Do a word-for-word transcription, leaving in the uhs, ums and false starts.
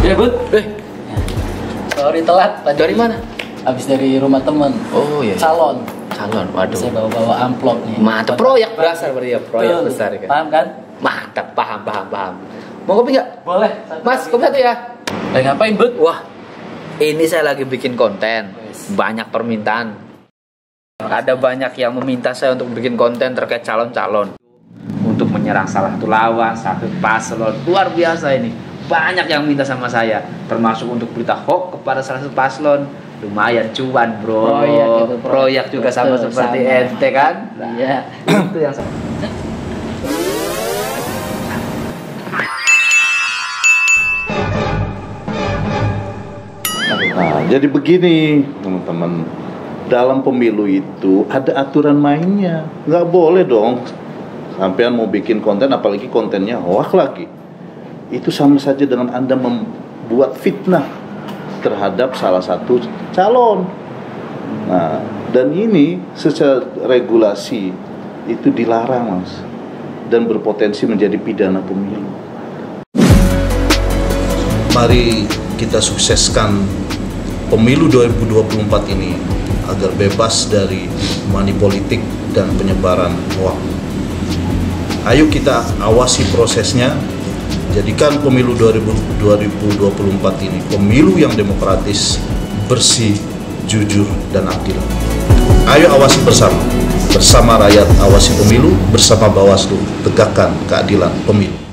Ya, Bud. Eh, Sorry telat tadi. dari mana? Habis dari rumah temen. Oh iya. Calon. Calon, waduh. Saya bawa-bawa amplop nih. Mantap, proyek besar berarti ya, proyek Betul. besar kan. Paham kan? Mantap, paham, paham, paham. Mau kopi nggak? Boleh. Mas, kopi satu ya. Lagi ngapain, Bud? Wah, ini saya lagi bikin konten. Wes. Banyak permintaan. Ada banyak yang meminta saya untuk bikin konten terkait calon-calon. Untuk menyerang salah satu lawan, satu paslon. Luar biasa ini. Banyak yang minta sama saya. Termasuk untuk berita hoax kepada salah satu paslon. Lumayan cuan, bro. Proyek itu, proyek. Proyek juga sama Betul, seperti sama. ente kan. Iya. Itu yang saya. Nah, jadi begini teman-teman, dalam pemilu itu ada aturan mainnya. Nggak boleh dong sampean mau bikin konten, apalagi kontennya hoax lagi. Itu sama saja dengan Anda membuat fitnah terhadap salah satu calon. Nah, dan ini secara regulasi itu dilarang, Mas, dan berpotensi menjadi pidana pemilu. Mari kita sukseskan pemilu dua ribu dua puluh empat ini agar bebas dari money politik dan penyebaran hoax. Ayo kita awasi prosesnya, jadikan pemilu dua ribu dua puluh empat ini pemilu yang demokratis, bersih, jujur, dan adil. Ayo awasi bersama, bersama rakyat awasi pemilu, bersama Bawaslu tegakkan keadilan pemilu.